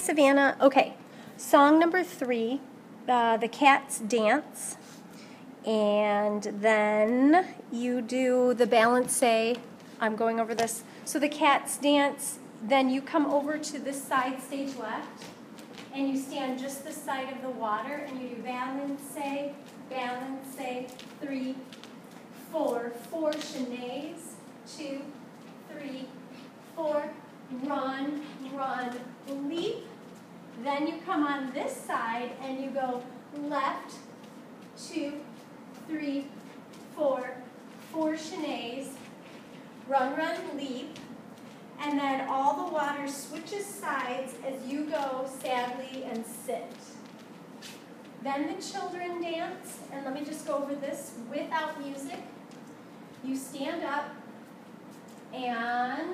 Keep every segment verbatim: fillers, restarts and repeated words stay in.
Savannah. Okay, song number three, uh, the cats dance, and then you do the balance. I'm going over this. So the cats dance, then you come over to this side, stage left, and you stand just this side of the water, and you do balance, balance, three, four, four chaînés, two, three, four, run, run, leap. Then you come on this side and you go left, two, three, four, four chaînés, run, run, leap. And then all the water switches sides as you go sadly and sit. Then the children dance, and let me just go over this without music. You stand up and,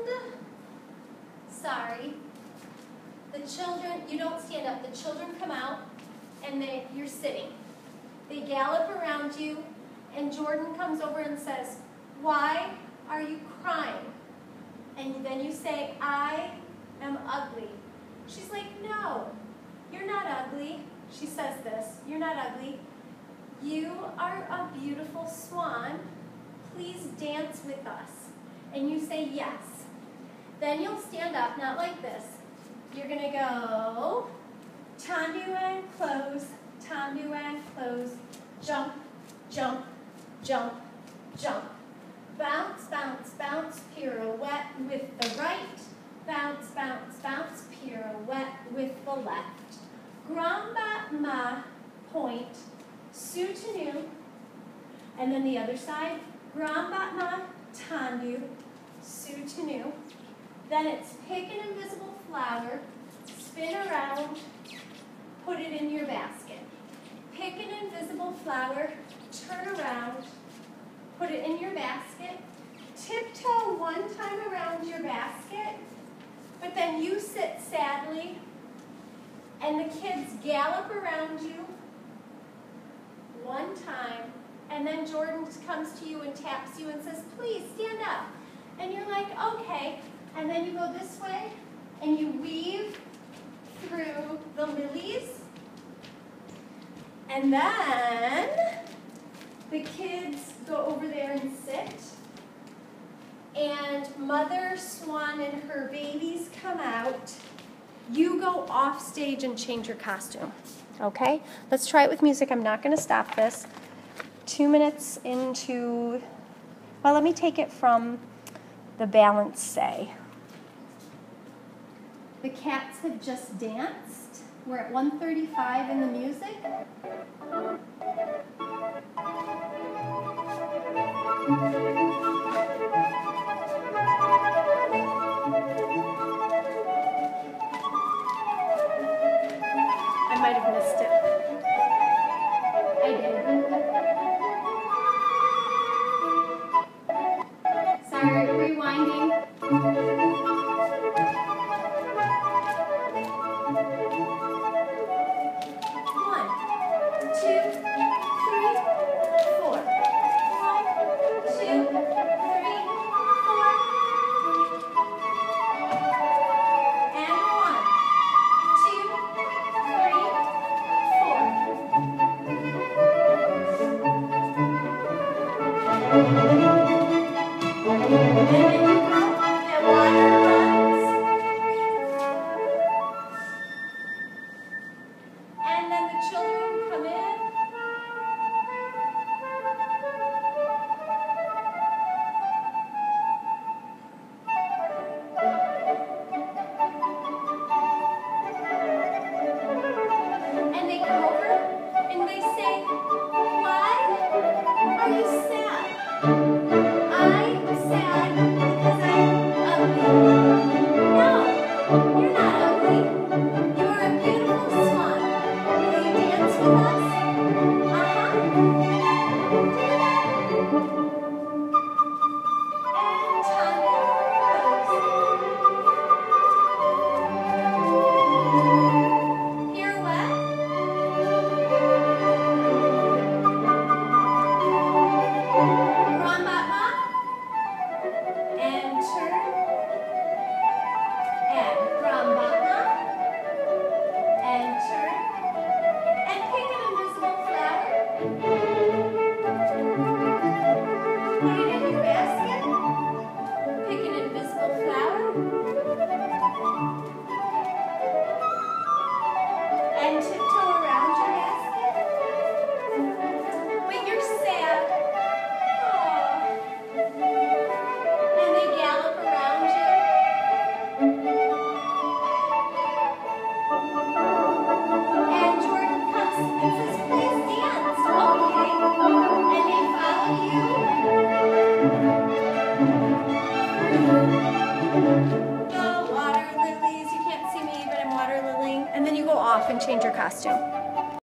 sorry, the children, you don't stand up, the children come out and they, you're sitting. They gallop around you and Jordan comes over and says, "Why are you crying?" And then you say, "I am ugly." She's like, "No, you're not ugly." She says this, "You're not ugly. You are a beautiful swan. Please dance with us." And you say yes. Then you'll stand up, not like this. You're going to go tendu and close, tendu and close, jump, jump, jump, jump. Bounce, bounce, bounce, pirouette with the right. Bounce, bounce, bounce, pirouette with the left. Grand battement, point, soutenu. And then the other side, grand battement, tendu, soutenu. Then it's pick an invisible flower, spin around, put it in your basket. Pick an invisible flower, turn around, put it in your basket. Tiptoe one time around your basket, but then you sit sadly, and the kids gallop around you one time, and then Jordan comes to you and taps you and says, "Please stand up." And you're like, "Okay." And then you go this way, and you weave through the lilies. And then the kids go over there and sit. And Mother Swan and her babies come out. You go off stage and change your costume. Okay? Let's try it with music. I'm not going to stop this. Two minutes into, well, let me take it from the balance say. The cats have just danced. We're at one thirty-five in the music. I might have missed it. I did. Sorry, rewinding. Four. costume.